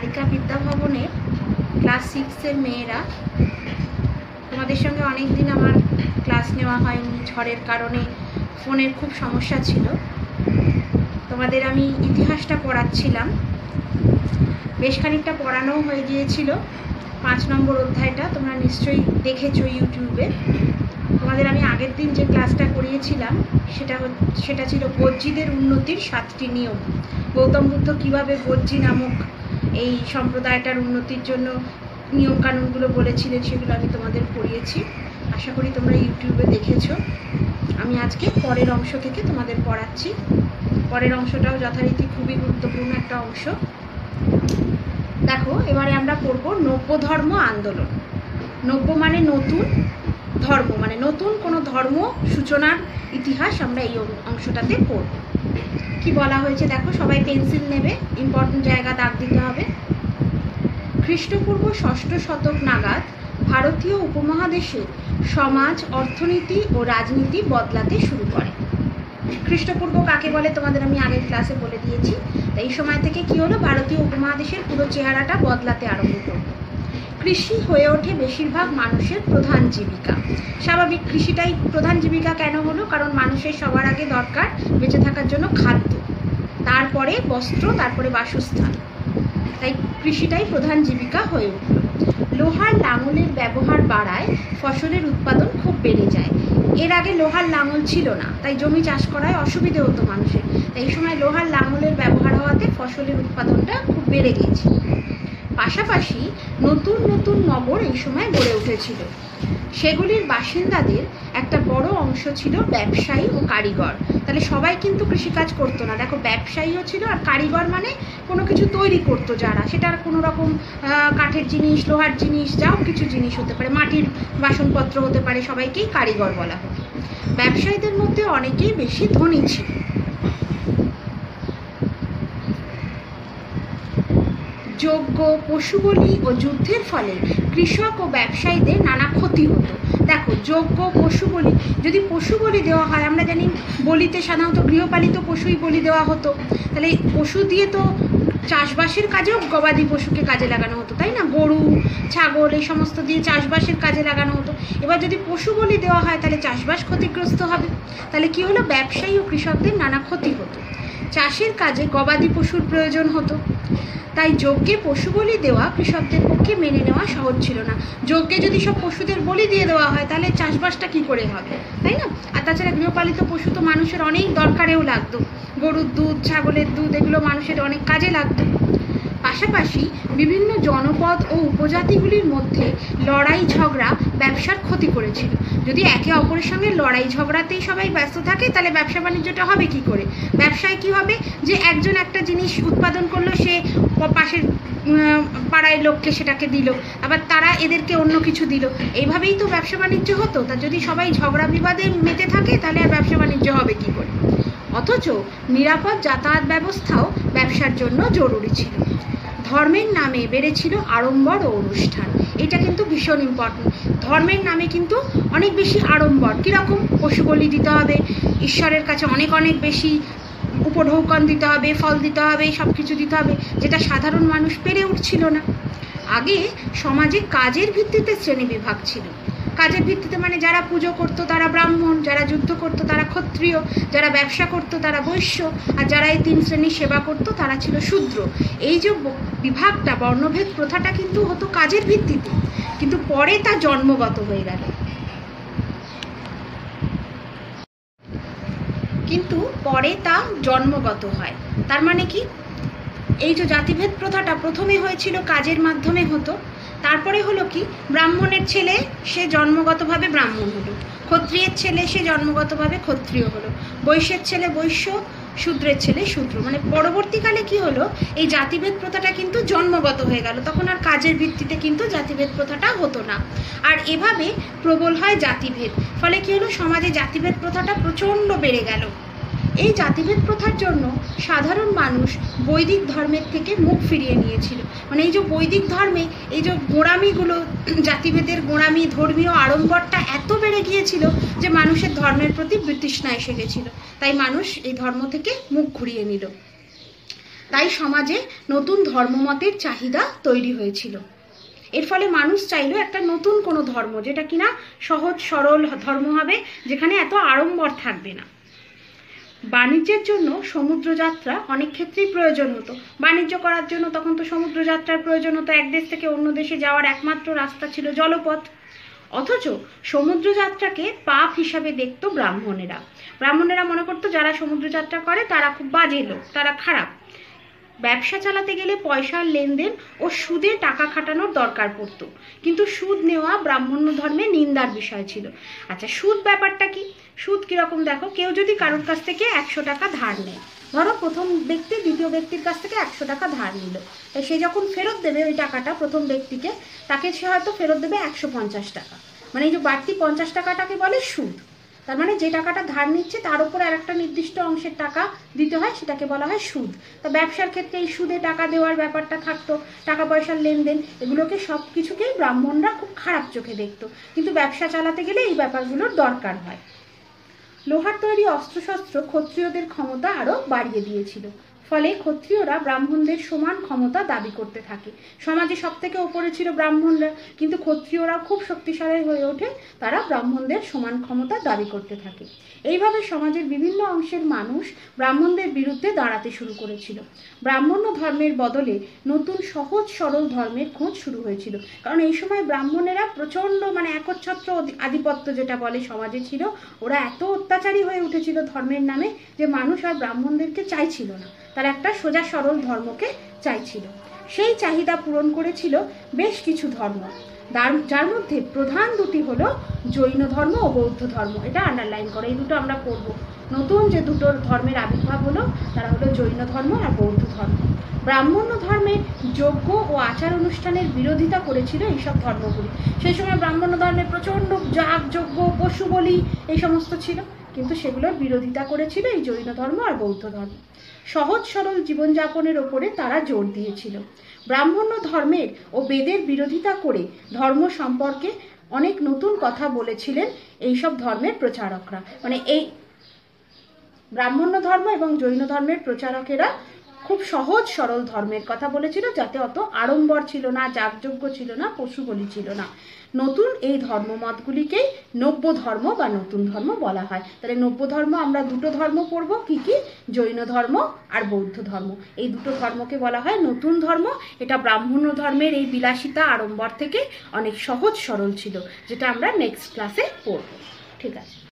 বালিকা বিদ্যা ভবনের ক্লাস 6-এর মেয়েরা, তোমাদের সঙ্গে অনেক দিন আমার ক্লাস নেওয়া হয়নি, ঝড়ের কারণে ফোনের খুব সমস্যা ছিল। তোমাদের আমি ইতিহাসটা পড়াচ্ছিলাম, বেশ খানিকটা পড়ানোও হয়ে গিয়েছিল। 5 নম্বর অধ্যায়টা তোমরা নিশ্চয়ই দেখেছো ইউটিউবে। তোমাদের আমি আগের দিন যে ক্লাসটা করিয়েছিলাম সেটা ছিল বজ্জীদের উন্নতির 7টি নিয়ম। গৌতম বুদ্ধ কীভাবে বজ্জী নামক এই সম্প্রদায়টার উন্নতির জন্য নিয়মকানুনগুলো বলেছিলেন, সেগুলো আমি তোমাদের পড়িয়েছি। আশা করি তোমরা ইউটিউবে দেখেছো। আমি আজকে পরের অংশ থেকে তোমাদের পড়াচ্ছি। পরের অংশটাও যথারীতি খুবই গুরুত্বপূর্ণ একটা অংশ। দেখো, এবারে আমরা পড়ব নব্য ধর্ম আন্দোলন। নব্য মানে নতুন, ধর্ম মানে নতুন কোনো ধর্ম সূচনার ইতিহাস আমরা এই অংশটাতে পড়ব। কি বলা হয়েছে দেখো, সবাই পেন্সিল নেবে, ইম্পর্টেন্ট জায়গা দাগ দিতে হবে। খ্রিস্টপূর্ব 6ষ্ঠ শতক নাগাদ ভারতীয় উপমহাদেশে সমাজ, অর্থনীতি ও রাজনীতি বদলাতে শুরু করে। খ্রিস্টপূর্ব কাকে বলে তোমাদের আমি আগের ক্লাসে বলে দিয়েছি। এই সময় থেকে কি হলো, ভারতীয় উপমহাদেশের পুরো চেহারাটা বদলাতে আরম্ভ করলো। কৃষি হয়ে ওঠে বেশিরভাগ মানুষের প্রধান জীবিকা। স্বাভাবিক, কৃষিটাই প্রধান জীবিকা কেন হলো? কারণ মানুষের সবার আগে দরকার বেঁচে থাকার জন্য খাদ্য, তারপরে বস্ত্র, তারপরে বাসস্থান। তাই কৃষিটাই প্রধান জীবিকা হয়ে উঠল। লোহার লাঙলের ব্যবহার বাড়ায় ফসলের উৎপাদন খুব বেড়ে যায়। এর আগে লোহার লাঙল ছিল না, তাই জমি চাষ করায় অসুবিধে হতো মানুষের। তাই এই সময় লোহার লাঙলের ব্যবহার হওয়াতে ফসলের উৎপাদনটা খুব বেড়ে গিয়েছিল। পাশাপাশি নতুন নতুন নগর এই সময় গড়ে উঠেছিল। সেগুলির বাসিন্দাদের একটা বড় অংশ ছিল ব্যবসায়ী ও কারিগর। তাহলে সবাই কিন্তু কৃষিকাজ করতো না। দেখো, ব্যবসায়ীও ছিল, আর কারিগর মানে কোনো কিছু তৈরি করতো যারা, সেটার কোনো রকম কাঠের জিনিস, লোহার জিনিস, যাও কিছু জিনিস হতে পারে, মাটির বাসনপত্র হতে পারে, সবাইকেই কারিগর বলা হতো। ব্যবসায়ীদের মধ্যে অনেকেই বেশি ধনী ছিল। যজ্ঞ, পশুবলি ও যুদ্ধের ফলে কৃষক ও ব্যবসায়ীদের নানা ক্ষতি হতো। দেখো, যজ্ঞ, পশুবলি, যদি পশুবলি দেওয়া হয়, আমরা জানি বলিতে সাধারণত গৃহপালিত পশুই বলি দেওয়া হতো। তাহলে পশু দিয়ে তো চাষবাসের কাজেও গবাদি পশুকে কাজে লাগানো হতো, তাই না? গরু, ছাগল এই সমস্ত দিয়ে চাষবাসের কাজে লাগানো হতো। এবার যদি পশু বলি দেওয়া হয় তাহলে চাষবাস ক্ষতিগ্রস্ত হবে। তাহলে কি হলো, ব্যবসায়ী ও কৃষকদের নানা ক্ষতি হতো। চাষের কাজে গবাদি পশুর প্রয়োজন হতো, তাই যজ্ঞে পশু বলি দেওয়া কৃষকদের পক্ষে মেনে নেওয়া সহজ ছিল না। যজ্ঞে যদি সব পশুদের বলি দিয়ে দেওয়া হয় তাহলে চাষবাসটা কি করে হবে, তাই না? আর তাছাড়া গৃহপালিত পশু তো মানুষের অনেক দরকারেও লাগতো। গরুর দুধ, ছাগলের দুধ, এগুলো মানুষের অনেক কাজে লাগতো। পাশাপাশি বিভিন্ন জনপদ ও উপজাতিগুলির মধ্যে লড়াই ঝগড়া ব্যবসার ক্ষতি করেছিল। যদি একে অপরের সঙ্গে লড়াই ঝগড়াতেই সবাই ব্যস্ত থাকে তাহলে ব্যবসা বাণিজ্যটা হবে কি করে? ব্যবসায় কি হবে, যে একজন একটা জিনিস উৎপাদন করলো, সে পাশের পাড়ায় লোককে সেটাকে দিল, আবার তারা এদেরকে অন্য কিছু দিল, এইভাবেই তো ব্যবসা বাণিজ্য হতো। তা যদি সবাই ঝগড়া বিবাদে মেতে থাকে তাহলে আর ব্যবসা বাণিজ্য হবে কি করে? অথচ নিরাপদ যাতায়াত ব্যবস্থাও ব্যবসার জন্য জরুরি ছিল। ধর্মের নামে বেড়েছিল আড়ম্বর ও অনুষ্ঠান। এটা কিন্তু ভীষণ ইম্পর্টেন্ট। ধর্মের নামে কিন্তু অনেক বেশি আড়ম্বর। কীরকম? পশু বলি দিতে হবে, ঈশ্বরের কাছে অনেক অনেক বেশি উপঢৌকন দিতে হবে, ফল দিতে হবে, সব কিছু দিতে হবে, যেটা সাধারণ মানুষ পেরে উঠছিল না। আগে সমাজে কাজের ভিত্তিতে শ্রেণী বিভাগ ছিল। কাজের ভিত্তিতে মানে যারা পুজো করতো তারা ব্রাহ্মণ, যারা যুদ্ধ করতো তারা ক্ষত্রিয়, যারা ব্যবসা করতো তারা বৈশ্য, আর যারা এই 3 শ্রেণীর সেবা করতো তারা ছিল শূদ্র। এই যে বিভাগটা, বর্ণভেদ প্রথাটা কিন্তু হতো কাজের ভিত্তিতে, কিন্তু পরে তা জন্মগত হয়ে গেল। হয়। তার মানে কি, এই যে জাতিভেদ প্রথাটা প্রথমে হয়েছিল কাজের মাধ্যমে হতো, তারপরে হলো কি, ব্রাহ্মণের ছেলে সে জন্মগতভাবে ব্রাহ্মণ হলো, ক্ষত্রিয়ের ছেলে সে জন্মগতভাবে ক্ষত্রিয় হলো, বৈশ্যের ছেলে বৈশ্য, শূদ্রের ছেলে শূদ্র। মানে পরবর্তীকালে কি হলো, এই জাতিভেদ প্রথাটা কিন্তু জন্মগত হয়ে গেল। তখন আর কাজের ভিত্তিতে কিন্তু জাতিভেদ প্রথাটা হতো না। আর এভাবে প্রবল হয় জাতিভেদ। ফলে কি হলো, সমাজে জাতিভেদ প্রথাটা প্রচণ্ড বেড়ে গেল। এই জাতিভেদ প্রথার জন্য সাধারণ মানুষ বৈদিক ধর্মের থেকে মুখ ফিরিয়ে নিয়েছিল। মানে এই যে বৈদিক ধর্মে এই যে গোঁড়ামিগুলো, জাতিভেদের গোঁড়ামি, ধর্মীয় আড়ম্বরটা এত বেড়ে গিয়েছিল যে মানুষের ধর্মের প্রতি বিতৃষ্ণা এসে গেছিল। তাই মানুষ এই ধর্ম থেকে মুখ ঘুরিয়ে নিল। তাই সমাজে নতুন ধর্মমতের চাহিদা তৈরি হয়েছিল। এর ফলে মানুষ চাইলো একটা নতুন কোনো ধর্ম, যেটা কিনা সহজ সরল ধর্ম হবে, যেখানে এত আড়ম্বর থাকবে না। বাণিজ্যের জন্য সমুদ্রযাত্রা অনেক ক্ষেত্রেই প্রয়োজন হতো। বাণিজ্য করার জন্য তখন তো সমুদ্রযাত্রার প্রয়োজন হতো। এক দেশ থেকে অন্য দেশে যাওয়ার একমাত্র রাস্তা ছিল জলপথ। অথচ সমুদ্রযাত্রাকে পাপ হিসাবে দেখতো ব্রাহ্মণেরা। ব্রাহ্মণেরা মনে করতো যারা সমুদ্রযাত্রা করে তারা খুব বাজে লোক, তারা খারাপ। ব্যবসা চালাতে গেলে পয়সার লেনদেন ও সুদে টাকা খাটানোর দরকার পড়তো, কিন্তু সুদ নেওয়া ব্রাহ্মণ্য ধর্মে নিন্দার বিষয় ছিল। আচ্ছা, সুদ ব্যাপারটা কি? সুদ কিরকম দেখো, কেউ যদি কারোর কাছ থেকে 100 টাকা ধার নেয়, ধরো প্রথম ব্যক্তি দ্বিতীয় ব্যক্তির কাছ থেকে 100 টাকা ধার নিল, তাই সে যখন ফেরত দেবে ওই টাকাটা প্রথম ব্যক্তিকে, তাকে সে হয়তো ফেরত দেবে 150 টাকা। মানে এই যে বাড়তি 50 টাকাটাকে বলে সুদ। তার মানে যে টাকাটা ধার নিচ্ছে তার উপর আর একটা নির্দিষ্ট অংশের টাকা দিতে হয়, সেটাকে বলা হয় সুদ। তা ব্যবসার ক্ষেত্রে এই সুদে টাকা দেওয়ার ব্যাপারটা থাকতো, টাকা পয়সার লেনদেন, এগুলোকে সব কিছুকেই ব্রাহ্মণরা খুব খারাপ চোখে দেখতো। কিন্তু ব্যবসা চালাতে গেলে এই ব্যাপারগুলোর দরকার হয়। লোহার তৈরি অস্ত্রশস্ত্র ক্ষত্রিয়দের ক্ষমতা আরও বাড়িয়ে দিয়েছিল। ফলে ক্ষত্রিয়রা ব্রাহ্মণদের সমান ক্ষমতা দাবি করতে থাকে। সমাজে সব থেকে ওপরে ছিল ব্রাহ্মণরা, কিন্তু ক্ষত্রিয়রা খুব শক্তিশালী হয়ে ওঠে, তারা ব্রাহ্মণদের সমান ক্ষমতা দাবি করতে থাকে। এইভাবে সমাজের বিভিন্ন অংশের মানুষ ব্রাহ্মণদের বিরুদ্ধে দাঁড়াতে শুরু করেছিল। ব্রাহ্মণ্য ধর্মের বদলে নতুন সহজ সরল ধর্মের খোঁজ শুরু হয়েছিল। কারণ এই সময় ব্রাহ্মণেরা প্রচণ্ড একচ্ছত্র আধিপত্য যেটা বলে সমাজে ছিল, ওরা এত অত্যাচারী হয়ে উঠেছিল ধর্মের নামে যে মানুষ আর ব্রাহ্মণদেরকে চাইছিল না, তারা একটা সোজা সরল ধর্মকে চাইছিল। সেই চাহিদা পূরণ করেছিল বেশ কিছু ধর্ম, যার মধ্যে প্রধান দুটি হলো জৈন ধর্ম ও বৌদ্ধ ধর্ম। এটা আন্ডারলাইন করে, এই দুটো আমরা পড়ব। নতুন যে দুটো ধর্মের আবির্ভাব হলো তারা হলো জৈন ধর্ম আর বৌদ্ধ ধর্ম। ব্রাহ্মণ্য ধর্মের যজ্ঞ ও আচার অনুষ্ঠানের বিরোধিতা করেছিল এইসব ধর্মগুলি। সেই সময় ব্রাহ্মণ্য ধর্মে প্রচণ্ড যাগ যজ্ঞ পশু বলি এই সমস্ত ছিল, কিন্তু সেগুলোর বিরোধিতা করেছিল এই জৈন ধর্ম আর বৌদ্ধ ধর্ম। সহজ সরল জীবনযাপনের ওপরে তারা জোর দিয়েছিল। ব্রাহ্মণ্য ধর্মের ও বেদের বিরোধিতা করে ধর্ম সম্পর্কে অনেক নতুন কথা বলেছিলেন এইসব ধর্মের প্রচারকরা। এই ব্রাহ্মণ্য ধর্ম এবং জৈন ধর্মের প্রচারকেরা খুব সহজ সরল ধর্মের কথা বলেছিল, যাতে অত আড়ম্বর ছিল না, যাগযজ্ঞ ছিল না, পশু বলি ছিল না। নতুন এই ধর্মমতগুলিকেই নব্য ধর্ম বা নতুন ধর্ম বলা হয়। তাহলে নব্য ধর্ম আমরা দুটো ধর্ম পড়ব, কি কি? জৈন ধর্ম আর বৌদ্ধ ধর্ম। এই দুটো ধর্মকে বলা হয় নতুন ধর্ম। এটা ব্রাহ্মণ্য ধর্মের এই বিলাসিতা আড়ম্বর থেকে অনেক সহজ সরল ছিল, যেটা আমরা নেক্সট ক্লাসে পড়ব। ঠিক আছে।